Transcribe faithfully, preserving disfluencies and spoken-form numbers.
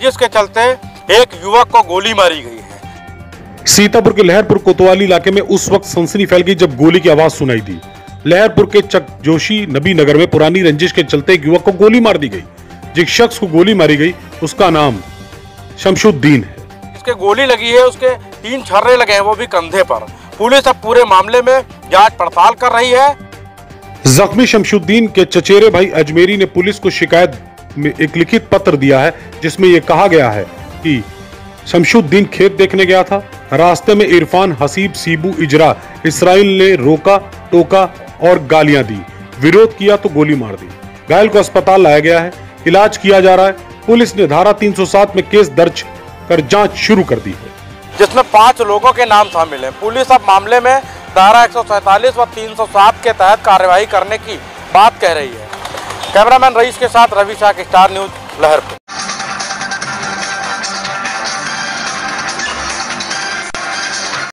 रंजिश के चलते एक युवक को गोली मारी गई है। सीतापुर के लहरपुर कोतवाली इलाके में उस वक्त सनसनी फैल गई जब गोली की आवाज सुनाई दी। लहरपुर के चकजोशी नबी नगर में पुरानी रंजिश के चलते एक युवक को गोली मार दी गई। जिस शख्स को गोली मारी गई उसका नाम शमशुद्दीन है। उसके गोली लगी है, उसके तीन छर्रे लगे हैं, वो भी कंधे पर। पुलिस अब पूरे मामले में जांच पड़ताल कर रही है। जख्मी शमशुद्दीन के चचेरे भाई अजमेरी ने पुलिस को शिकायत में एक लिखित पत्र दिया है जिसमें यह कहा गया है कि शमशुद्दीन खेत देखने गया था। रास्ते में इरफान, हसीब, सीबू, इजरा, इसराइल ने रोका टोका और गालियां दी। विरोध किया तो गोली मार दी। घायल को अस्पताल लाया गया है, इलाज किया जा रहा है। पुलिस ने धारा तीन सौ सात में केस दर्ज कर जांच शुरू कर दी है, जिसमें पांच लोगों के नाम शामिल हैं। पुलिस अब मामले में धारा एक सौ सैंतालीस व तीन सौ सात के तहत कार्यवाही करने की बात कह रही है। कैमरामैन रईस के साथ रवि शाह, स्टार न्यूज, लहरपुर।